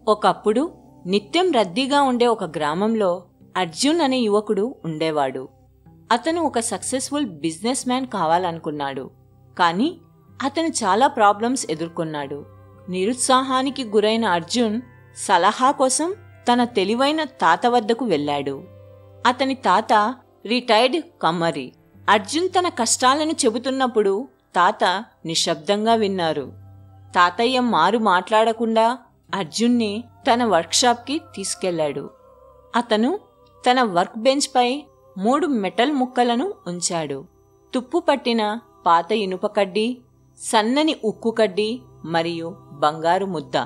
ఒకప్పుడు నిత్యం రద్దీగా ఉండే ఒక గ్రామంలో అర్జున్ అనే యువకుడు ఉండేవాడు. అతను ఒక సక్సెస్ఫుల్ బిజినెస్ మ్యాన్ కావాలనుకున్నాడు. కానీ అతను చాలా ప్రాబ్లమ్స్ ఎదుర్కొన్నాడు. నిరుత్సాహానికి గురైన అర్జున్ సలహా కోసం తన తెలివైన తాత వద్దకు వెళ్ళాడు. అతని తాత రిటైర్డ్ కమ్మరి. అర్జున్ తన కష్టాలను చెబుతున్నప్పుడు తాత నిశ్శబ్దంగా విన్నారు. తాతయ్య మారు మాట్లాడకుండా అర్జున్ని తన వర్క్షాప్కి తీసుకెళ్లాడు. అతను తన వర్క్ బెంచ్ పై 3 మెటల్ ముక్కలను ఉంచాడు. తుప్పు పట్టిన పాత ఇనుప కడ్డీ, సన్నని ఉక్కు కడ్డీ మరియు బంగారు ముద్ద.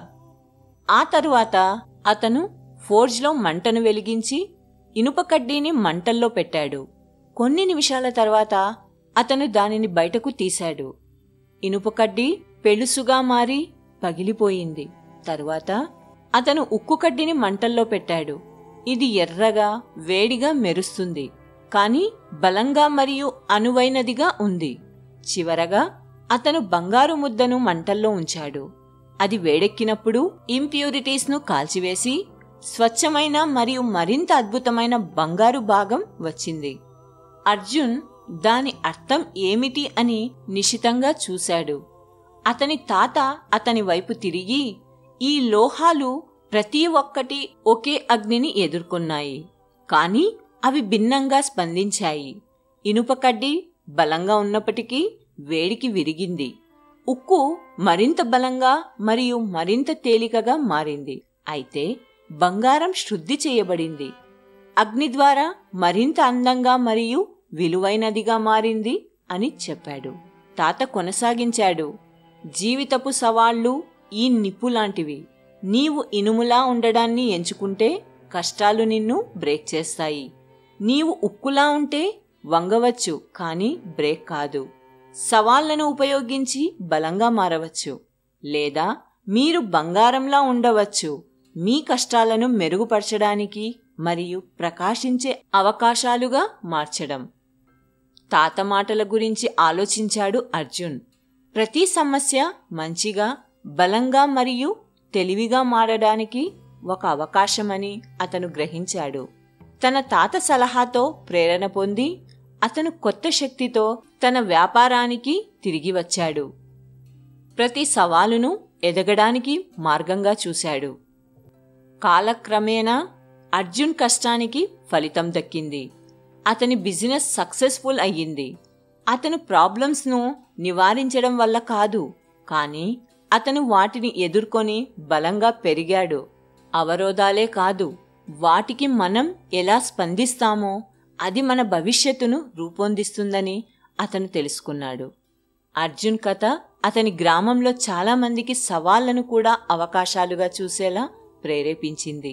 ఆ తరువాత అతను ఫోర్జ్లో మంటను వెలిగించి ఇనుప కడ్డీని మంటల్లో పెట్టాడు. కొన్ని నిమిషాల తర్వాత అతను దానిని బయటకు తీశాడు. ఇనుప కడ్డీ పెళుసుగా మారి పగిలిపోయింది. తరువాత అతను ఉక్కు కడ్డీని మంటల్లో పెట్టాడు. ఇది ఎర్రగా వేడిగా మెరుస్తుంది, కానీ బలంగా మరియు అనువైనదిగా ఉంది. చివరగా అతను బంగారు ముద్దను మంటల్లో ఉంచాడు. అది వేడెక్కినప్పుడు ఇంప్యూరిటీస్ను కాల్చివేసి స్వచ్ఛమైన మరియు మరింత అద్భుతమైన బంగారు భాగం వచ్చింది. అర్జున్ దాని అర్థం ఏమిటి అని నిశితంగా చూశాడు. అతని తాత అతని వైపు తిరిగి, ఈ లోహాలు ప్రతి ఒక్కటి ఒకే అగ్నిని ఎదుర్కొన్నాయి, కానీ అవి భిన్నంగా స్పందించాయి. ఇనుప కడ్డీ బలంగా ఉన్నప్పటికీ వేడికి విరిగింది. ఉక్కు మరింత బలంగా మరియు మరింత తేలికగా మారింది. అయితే బంగారం శుద్ధి చేయబడింది. అగ్ని ద్వారా మరింత అందంగా మరియు విలువైనదిగా మారింది అని చెప్పాడు. తాత కొనసాగించాడు, జీవితపు సవాళ్లు ఈ నిప్పులాంటివి. నీవు ఇనుములా ఉండడాన్ని ఎంచుకుంటే కష్టాలు నిన్ను బ్రేక్ చేస్తాయి. నీవు ఉక్కులా ఉంటే వంగవచ్చు, కానీ బ్రేక్ కాదు. సవాళ్లను ఉపయోగించి బలంగా మారవచ్చు, లేదా మీరు బంగారంలా ఉండవచ్చు, మీ కష్టాలను మెరుగుపరచడానికి మరియు ప్రకాశించే అవకాశాలుగా మార్చడం. తాత మాటల గురించి ఆలోచించాడు అర్జున్. ప్రతి సమస్య మంచిగా, బలంగా మరియు తెలివిగా మారడానికి ఒక అవకాశమని అతను గ్రహించాడు. తన తాత సలహాతో ప్రేరణ పొంది అతను కొత్త శక్తితో తన వ్యాపారానికి తిరిగి వచ్చాడు. ప్రతి సవాలును ఎదగడానికి మార్గంగా చూశాడు. కాలక్రమేణా అర్జున్ కష్టానికి ఫలితం దక్కింది. అతని బిజినెస్ సక్సెస్ఫుల్ అయ్యింది. అతను ప్రాబ్లమ్స్ను నివారించడం వల్ల కాదు, కానీ అతను వాటిని ఎదుర్కొని బలంగా పెరిగాడు. అవరోధాలే కాదు, వాటికి మనం ఎలా స్పందిస్తామో అది మన భవిష్యత్తును రూపొందిస్తుందని అతను తెలుసుకున్నాడు. అర్జున్ కథ అతని గ్రామంలో చాలామందికి సవాళ్లను కూడా అవకాశాలుగా చూసేలా ప్రేరేపించింది.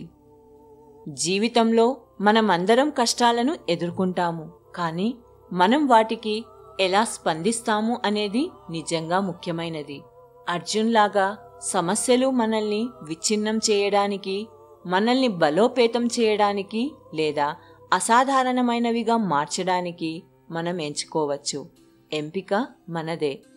జీవితంలో మనమందరం కష్టాలను ఎదుర్కొంటాము, కానీ మనం వాటికి ఎలా స్పందిస్తాము అనేది నిజంగా ముఖ్యమైనది. అర్జున్ లాగా సమస్యలు మనల్ని విచ్ఛిన్నం చేయడానికి, మనల్ని బలోపేతం చేయడానికి లేదా అసాధారణమైనవిగా మార్చడానికి మనం ఎంచుకోవచ్చు. ఎంపిక మనదే.